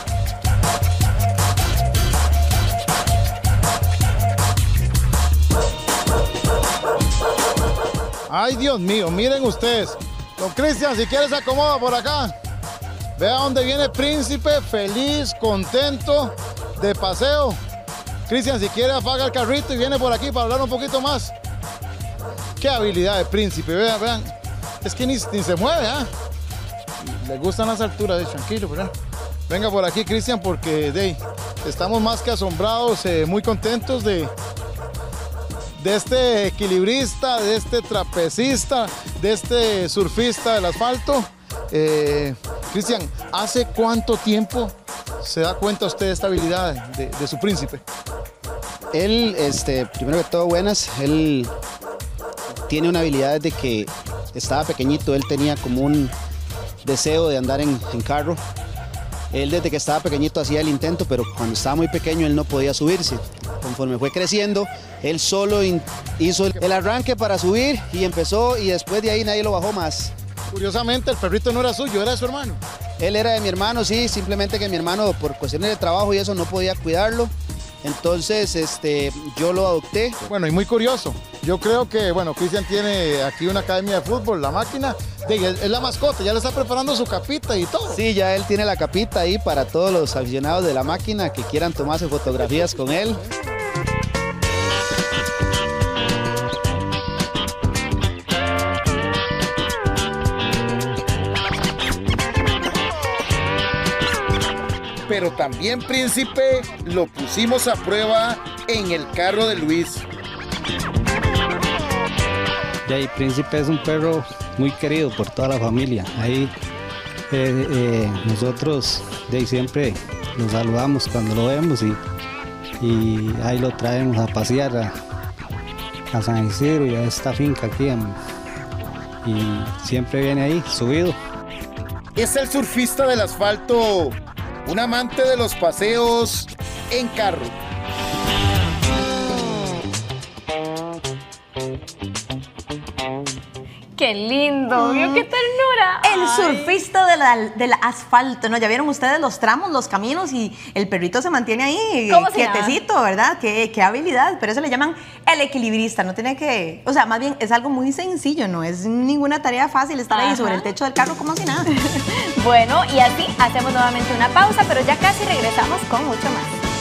Ay, Dios mío, miren ustedes. Don Cristian, si quieres se acomoda por acá. Vea dónde viene Príncipe, feliz, contento, de paseo. Cristian, si quiere apaga el carrito y viene por aquí para hablar un poquito más. Qué habilidad de Príncipe, vean, vean. Es que ni, ni se mueve, ¿ah? ¿eh? Le gustan las alturas, de tranquilo, ¿verdad? Venga por aquí, Cristian, porque de, estamos más que asombrados, eh, muy contentos de, de este equilibrista, de este trapecista, de este surfista del asfalto. Eh, Cristian, ¿hace cuánto tiempo se da cuenta usted de esta habilidad de, de su Príncipe? Él, este, primero que todo, buenas, él tiene una habilidad desde que estaba pequeñito. Él tenía como un deseo de andar en, en carro. Él desde que estaba pequeñito hacía el intento, pero cuando estaba muy pequeño él no podía subirse. Conforme fue creciendo, él solo hizo el, el arranque para subir y empezó, y después de ahí nadie lo bajó más. Curiosamente, el perrito no era suyo, era de su hermano. Él era de mi hermano, sí, simplemente que mi hermano por cuestiones de trabajo y eso no podía cuidarlo. Entonces, este, yo lo adopté. Bueno, y muy curioso. Yo creo que, bueno, Cristian tiene aquí una academia de fútbol, la máquina. Es la mascota, ya le está preparando su capita y todo. Sí, ya él tiene la capita ahí para todos los aficionados de la máquina que quieran tomarse fotografías con él. Pero también, Príncipe, lo pusimos a prueba en el carro de Luis. Y Príncipe es un perro muy querido por toda la familia. Ahí eh, eh, nosotros de ahí siempre lo saludamos cuando lo vemos y, y ahí lo traemos a pasear a, a San Isidro y a esta finca aquí en, y siempre viene ahí subido. Es el surfista del asfalto, un amante de los paseos en carro. ¡Qué lindo! ¿Vio qué ternura? El Ay. surfista de la, del asfalto, ¿no? Ya vieron ustedes los tramos, los caminos y el perrito se mantiene ahí quietecito, llama? ¿Verdad? Qué, qué habilidad. Pero eso le llaman el equilibrista. No tiene que... O sea, más bien es algo muy sencillo, no es ninguna tarea fácil estar Ajá. ahí sobre el techo del carro como si nada. Bueno, y así hacemos nuevamente una pausa, pero ya casi regresamos con mucho más.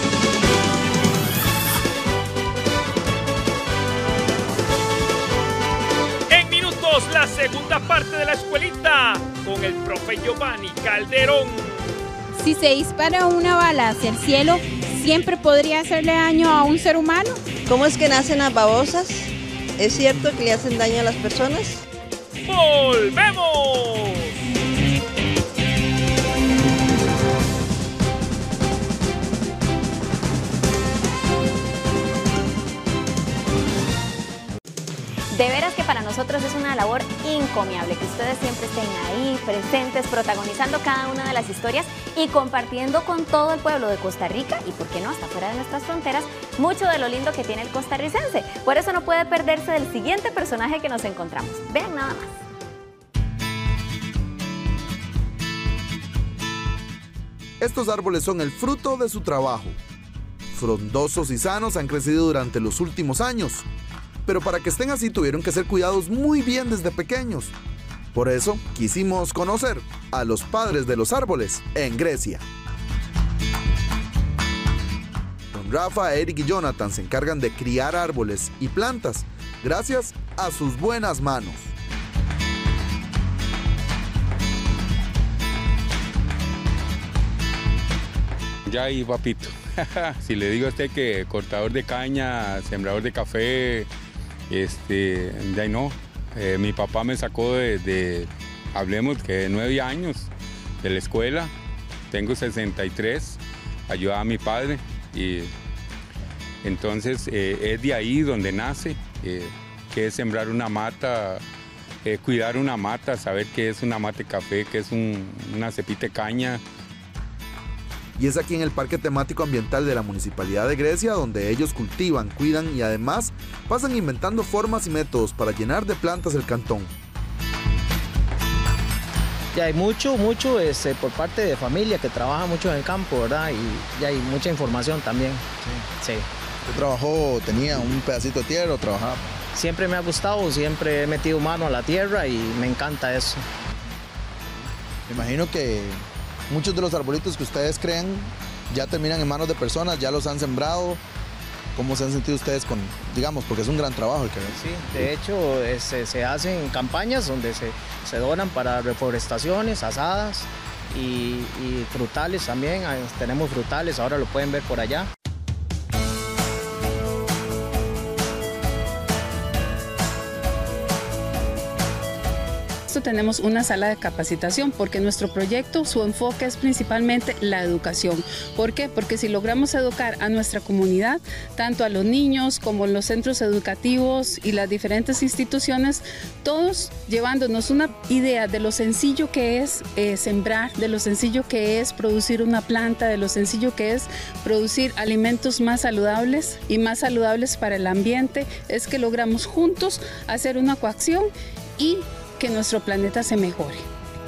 La segunda parte de la escuelita con el profe Giovanni Calderón. Si se dispara una bala hacia el cielo, ¿siempre podría hacerle daño a un ser humano? ¿Cómo es que nacen las babosas? ¿Es cierto que le hacen daño a las personas? ¡Volvemos! De veras que para nosotros es una labor encomiable que ustedes siempre estén ahí, presentes, protagonizando cada una de las historias y compartiendo con todo el pueblo de Costa Rica y, por qué no, hasta fuera de nuestras fronteras, mucho de lo lindo que tiene el costarricense. Por eso no puede perderse del siguiente personaje que nos encontramos. Vean nada más. Estos árboles son el fruto de su trabajo. Frondosos y sanos han crecido durante los últimos años. pero para que estén así tuvieron que ser cuidados muy bien desde pequeños. Por eso quisimos conocer a los padres de los árboles en Grecia. Don Rafa, Eric y Jonathan se encargan de criar árboles y plantas gracias a sus buenas manos. Ya ahí, papito. Si le digo a usted que cortador de caña, sembrador de café, este, ya no. Eh, mi papá me sacó de, de, hablemos que de nueve años de la escuela. Tengo sesenta y tres, ayudaba a mi padre y entonces eh, es de ahí donde nace, eh, que es sembrar una mata, eh, cuidar una mata, saber qué es una mata de café, qué es un, una cepita de caña. Y es aquí en el Parque Temático Ambiental de la Municipalidad de Grecia donde ellos cultivan, cuidan y además pasan inventando formas y métodos para llenar de plantas el cantón. Ya hay mucho, mucho este, por parte de familia que trabaja mucho en el campo, ¿verdad? Y ya hay mucha información también. Sí. sí. ¿Usted trabajó, tenía un pedacito de tierra o trabajaba? Siempre me ha gustado, siempre he metido mano a la tierra y me encanta eso. Me imagino que muchos de los arbolitos que ustedes creen ya terminan en manos de personas, ya los han sembrado. ¿Cómo se han sentido ustedes con, digamos, porque es un gran trabajo el que ven? Sí, de hecho este, se hacen campañas donde se, se donan para reforestaciones, asadas y, y frutales también. Tenemos frutales, ahora lo pueden ver por allá. Tenemos una sala de capacitación porque nuestro proyecto, su enfoque es principalmente la educación. ¿Por qué? Porque si logramos educar a nuestra comunidad, tanto a los niños como los centros educativos y las diferentes instituciones, todos llevándonos una idea de lo sencillo que es eh, sembrar, de lo sencillo que es producir una planta, de lo sencillo que es producir alimentos más saludables y más saludables para el ambiente, es que logramos juntos hacer una coacción y que nuestro planeta se mejore.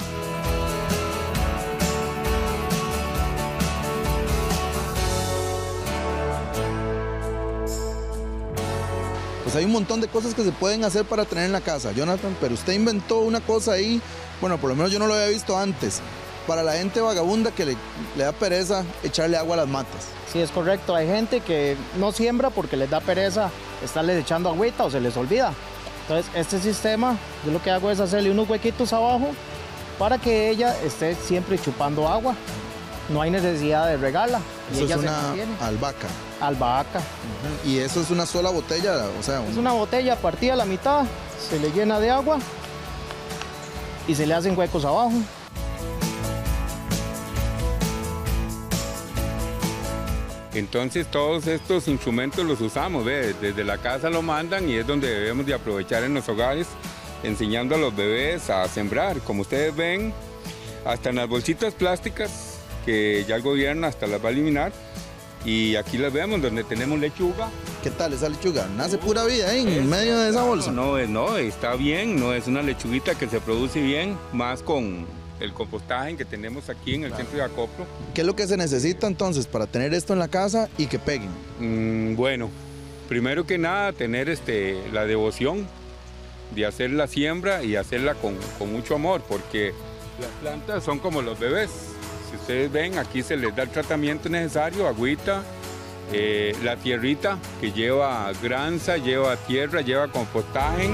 Pues hay un montón de cosas que se pueden hacer para tener en la casa, Jonathan, pero usted inventó una cosa ahí, bueno, por lo menos yo no lo había visto antes, para la gente vagabunda que le, le da pereza echarle agua a las matas. Sí, es correcto, hay gente que no siembra porque les da pereza estarles echando agüita o se les olvida. Entonces, este sistema, yo lo que hago es hacerle unos huequitos abajo para que ella esté siempre chupando agua. No hay necesidad de regarla. Y eso ella es se una mantiene. albahaca. Albahaca. Uh-huh. Y eso es una sola botella, o sea... Un... Es una botella partida a la mitad, se le llena de agua y se le hacen huecos abajo. Entonces todos estos instrumentos los usamos, ¿ve? Desde la casa lo mandan y es donde debemos de aprovechar en los hogares, enseñando a los bebés a sembrar. Como ustedes ven, hasta en las bolsitas plásticas, que ya el gobierno hasta las va a eliminar, y aquí las vemos donde tenemos lechuga. ¿Qué tal esa lechuga? ¿Nace pura vida ahí en medio de esa bolsa? No, no, está bien, no es una lechuguita que se produce bien, más con el compostaje que tenemos aquí en el claro. centro de acoplo. ¿Qué es lo que se necesita entonces para tener esto en la casa y que peguen? Mm, bueno, primero que nada tener este, la devoción de hacer la siembra y hacerla con, con mucho amor, porque las plantas son como los bebés. Si ustedes ven, aquí se les da el tratamiento necesario, agüita, eh, la tierrita que lleva granza, lleva tierra, lleva compostaje.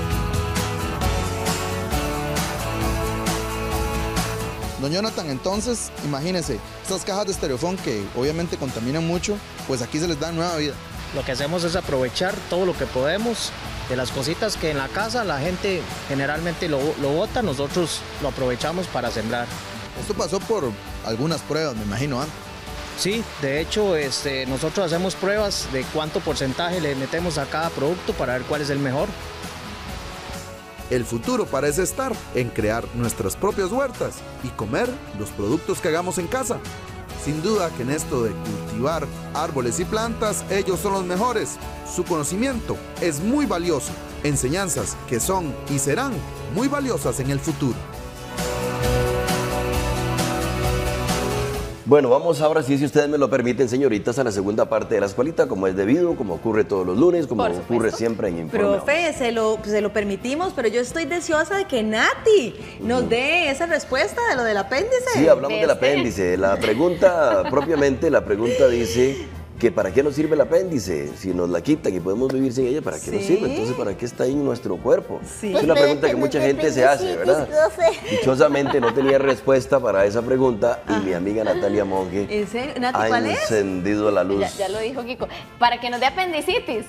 Don Jonathan, entonces, imagínense, estas cajas de estereofón que obviamente contaminan mucho, pues aquí se les da nueva vida. Lo que hacemos es aprovechar todo lo que podemos de las cositas que en la casa la gente generalmente lo, lo bota, nosotros lo aprovechamos para sembrar. Esto pasó por algunas pruebas, me imagino, antes. Sí, de hecho este, nosotros hacemos pruebas de cuánto porcentaje le metemos a cada producto para ver cuál es el mejor. El futuro parece estar en crear nuestras propias huertas y comer los productos que hagamos en casa. Sin duda que en esto de cultivar árboles y plantas, ellos son los mejores. Su conocimiento es muy valioso, enseñanzas que son y serán muy valiosas en el futuro. Bueno, vamos ahora, sí, si ustedes me lo permiten, señoritas, a la segunda parte de la escuelita, como es debido, como ocurre todos los lunes, como Por ocurre supuesto. siempre en Informe. Profe, se lo, se lo permitimos, pero yo estoy deseosa de que Nati nos dé esa respuesta de lo del apéndice. Sí, hablamos del apéndice. La pregunta, propiamente, la pregunta dice que ¿para qué nos sirve el apéndice? Si nos la quitan y podemos vivir sin ella, ¿para qué nos Sí. sirve? Entonces, ¿para qué está ahí en nuestro cuerpo? Sí. Es una pregunta que mucha gente se hace, ¿verdad? Dichosamente no tenía respuesta para esa pregunta y mi amiga Natalia Monge ¿En serio? Nati, ha ¿cuál es? encendido la luz. Ya, ya lo dijo Kiko. Para que nos dé apendicitis.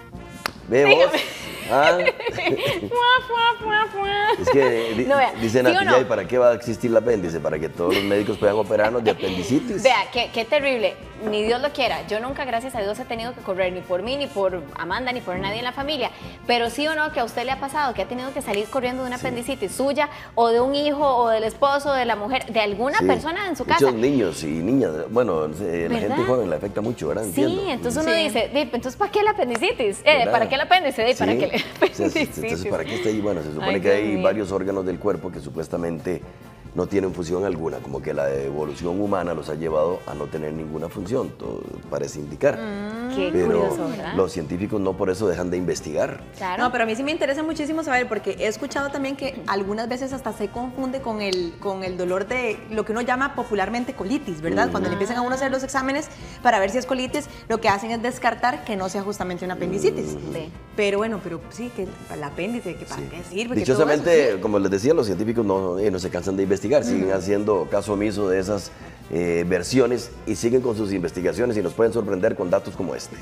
¿Ve vos? Ah, Fuá, fuá, fuá, fuá. es que di- No, vea, dice ¿sí o Nati, no? ¿y para qué va a existir el apéndice? ¿Para que todos los médicos puedan operarnos de apendicitis? Vea, qué, qué terrible. Ni Dios lo quiera. Yo nunca, gracias a Dios, he tenido que correr ni por mí, ni por Amanda, ni por nadie en la familia. Pero sí o no, que a usted le ha pasado que ha tenido que salir corriendo de una apendicitis suya, o de un hijo, o del esposo, o de la mujer, de alguna Sí. persona en su casa. Muchos niños y niñas, bueno, eh, la ¿Verdad? gente joven la afecta mucho, ¿verdad? Sí, Entiendo. entonces uno Sí. dice, "Di, entonces ¿para qué la apendicitis? Eh, ¿Verdad? ¿Para qué el apéndice? Di, ¿Para Sí. qué el apendicitis? Entonces, ¿para qué está ahí? Bueno, se supone Ay, que Dios hay mío. varios órganos del cuerpo que supuestamente no tienen función alguna, como que la evolución humana los ha llevado a no tener ninguna función, todo parece indicar. Qué Pero curioso, ¿verdad? los científicos no por eso dejan de investigar. No, pero a mí sí me interesa muchísimo saber, porque he escuchado también que algunas veces hasta se confunde con el, con el dolor de lo que uno llama popularmente colitis, ¿verdad? Ujú. Cuando le empiezan a uno a hacer los exámenes para ver si es colitis, lo que hacen es descartar que no sea justamente una apendicitis. Pero bueno, pero sí, que el apéndice, que para qué sirve. que todo eso, Dichosamente, sí. como les decía, los científicos no, eh, no se cansan de investigar, siguen haciendo caso omiso de esas eh, versiones y siguen con sus investigaciones y nos pueden sorprender con datos como este.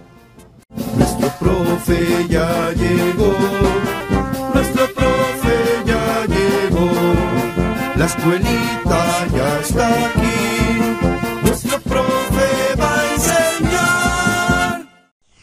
Nuestro profe ya llegó, nuestro profe ya llegó, la escuelita ya está aquí, nuestro profe va a enseñar.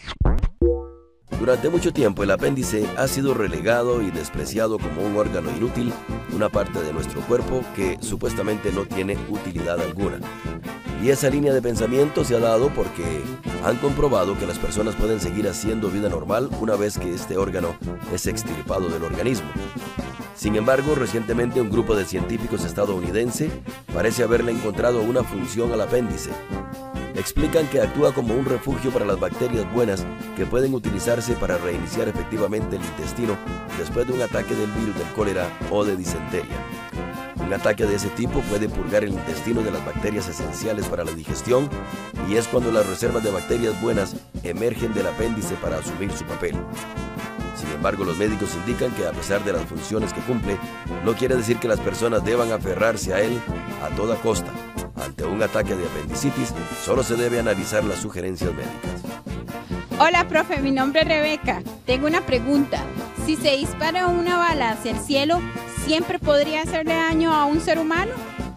Durante mucho tiempo el apéndice ha sido relegado y despreciado como un órgano inútil, una parte de nuestro cuerpo que supuestamente no tiene utilidad alguna. Y esa línea de pensamiento se ha dado porque han comprobado que las personas pueden seguir haciendo vida normal una vez que este órgano es extirpado del organismo. Sin embargo, recientemente un grupo de científicos estadounidense parece haberle encontrado una función al apéndice. Explican que actúa como un refugio para las bacterias buenas que pueden utilizarse para reiniciar efectivamente el intestino después de un ataque del virus del cólera o de disentería. Un ataque de ese tipo puede purgar el intestino de las bacterias esenciales para la digestión y es cuando las reservas de bacterias buenas emergen del apéndice para asumir su papel. Sin embargo, los médicos indican que a pesar de las funciones que cumple, no quiere decir que las personas deban aferrarse a él a toda costa. Ante un ataque de apendicitis, solo se debe analizar las sugerencias médicas. Hola, profe, mi nombre es Rebeca. Tengo una pregunta. Si se dispara una bala hacia el cielo, ¿siempre podría hacerle daño a un ser humano?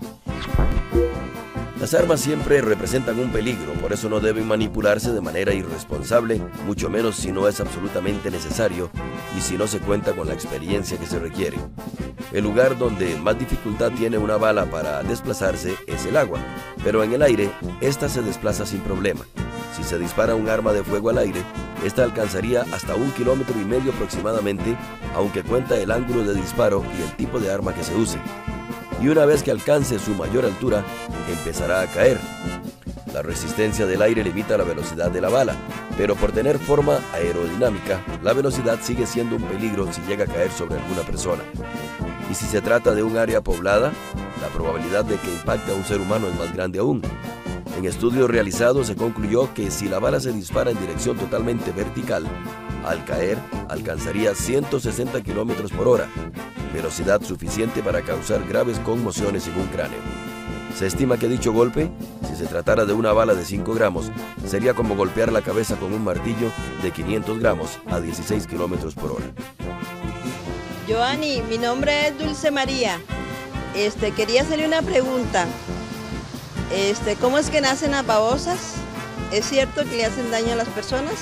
Las armas siempre representan un peligro, por eso no deben manipularse de manera irresponsable, mucho menos si no es absolutamente necesario y si no se cuenta con la experiencia que se requiere. El lugar donde más dificultad tiene una bala para desplazarse es el agua, pero en el aire, esta se desplaza sin problema. Si se dispara un arma de fuego al aire, esta alcanzaría hasta un kilómetro y medio aproximadamente, aunque cuenta el ángulo de disparo y el tipo de arma que se use. Y una vez que alcance su mayor altura, empezará a caer. La resistencia del aire limita la velocidad de la bala, pero por tener forma aerodinámica, la velocidad sigue siendo un peligro si llega a caer sobre alguna persona. Y si se trata de un área poblada, la probabilidad de que impacte a un ser humano es más grande aún. En estudios realizados se concluyó que si la bala se dispara en dirección totalmente vertical, al caer alcanzaría ciento sesenta kilómetros por hora, velocidad suficiente para causar graves conmociones en un cráneo. Se estima que dicho golpe, si se tratara de una bala de cinco gramos, sería como golpear la cabeza con un martillo de quinientos gramos a dieciséis kilómetros por hora. Giovanni, mi nombre es Dulce María. Este, quería hacerle una pregunta. Este, ¿cómo es que nacen las babosas? ¿Es cierto que le hacen daño a las personas?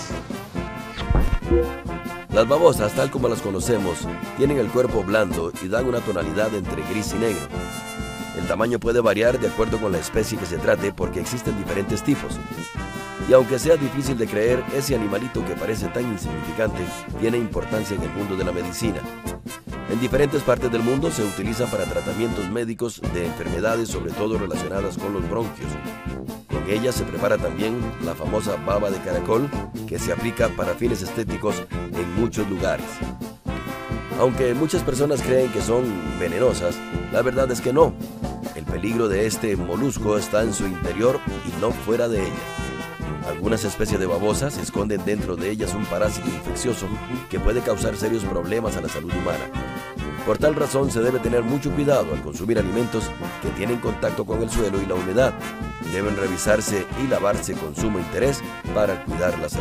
Las babosas, tal como las conocemos, tienen el cuerpo blando y dan una tonalidad entre gris y negro. El tamaño puede variar de acuerdo con la especie que se trate porque existen diferentes tipos. Y aunque sea difícil de creer, ese animalito que parece tan insignificante tiene importancia en el mundo de la medicina. En diferentes partes del mundo se utiliza para tratamientos médicos de enfermedades, sobre todo relacionadas con los bronquios. Con ella se prepara también la famosa baba de caracol, que se aplica para fines estéticos en muchos lugares. Aunque muchas personas creen que son venenosas, la verdad es que no. El peligro de este molusco está en su interior y no fuera de ella. Algunas especies de babosas esconden dentro de ellas un parásito infeccioso que puede causar serios problemas a la salud humana. Por tal razón se debe tener mucho cuidado al consumir alimentos que tienen contacto con el suelo y la humedad. Deben revisarse y lavarse con sumo interés para cuidar la salud.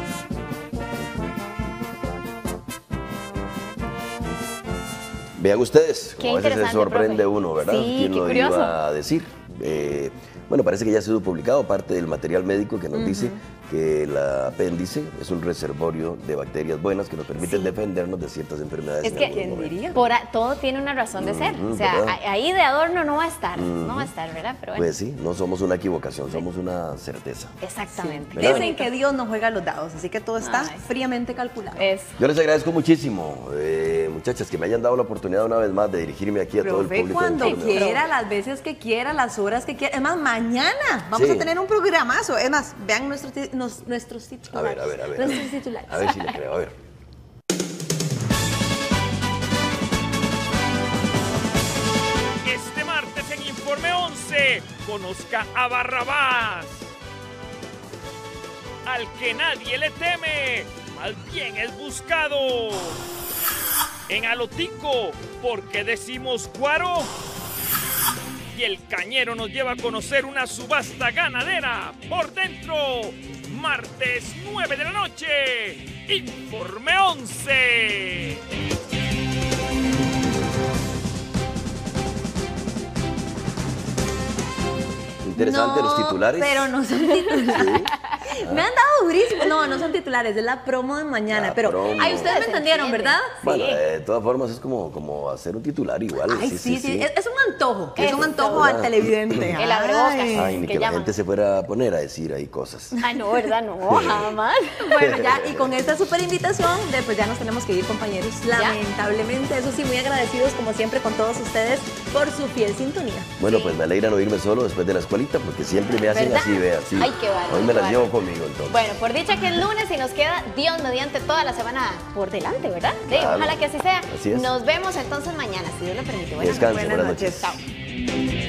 Vean ustedes, Qué como a veces se sorprende profe. uno, ¿verdad? Sí, ¿Quién qué lo curioso. iba a decir? Eh, bueno, parece que ya ha sido publicado parte del material médico que nos Ujú. dice que el apéndice es un reservorio de bacterias buenas que nos permiten Sí. defendernos de ciertas enfermedades. Es en que algunos momentos. por a- todo tiene una razón de ser. Ujú, O sea, ¿verdad? a- ahí de adorno no va a estar, no Ujú. va a estar, ¿verdad? Pero bueno, Pues sí, no somos una equivocación, somos una certeza. exactamente. ¿verdad? Dicen que Dios no juega los dados, así que todo está fríamente calculado. Yo les agradezco muchísimo, eh, muchachas, que me hayan dado la oportunidad una vez más de dirigirme aquí a todo el Profe, público. cuando de Informe. quiera, las veces que quiera, las horas que quiera. Es más, mañana vamos Sí. a tener un programazo. Es más, vean nuestros, ti- nos- nuestros A titulares. ver, a ver, a ver. Nuestros titulares. A ver si le creo, a ver. Este martes en Informe once, conozca a Barrabás. Al que nadie le teme, más bien es buscado. En Alotico, ¿por qué decimos guaro? Y el cañero nos lleva a conocer una subasta ganadera por dentro. Martes nueve de la noche, Informe once. Interesante No, los titulares. Pero no son titulares. Me han dado durísimo. No, no son titulares, es la promo de mañana. La pero, promo. ay, ustedes me entendieron, ¿verdad? Bueno, de todas formas es como, como hacer un titular igual. Ay, sí, sí, Es, es un antojo. Es un Eso, antojo ¿verdad? al televidente. El abrebocas. Ay, ni que, la gente se fuera a poner a decir ahí cosas. Ay, no, ¿verdad? No, jamás. Bueno, ya, y con esta super invitación, de, pues ya nos tenemos que ir, compañeros. Lamentablemente, eso sí, muy agradecidos como siempre con todos ustedes por su fiel sintonía. Bueno, pues me alegra no irme solo después de la escuelita, porque siempre me hacen ¿Verdad? así, vea, así. Ay, qué bárbaro, Hoy me qué las llevo bárbaro. conmigo entonces. Bueno, por dicha que es lunes y nos queda Dios mediante toda la semana por delante, ¿verdad? Sí, Claro. ojalá que así sea. Así es. Nos vemos entonces mañana, si Dios lo permite. Buenas Descanse, noches. buenas noches. Chao.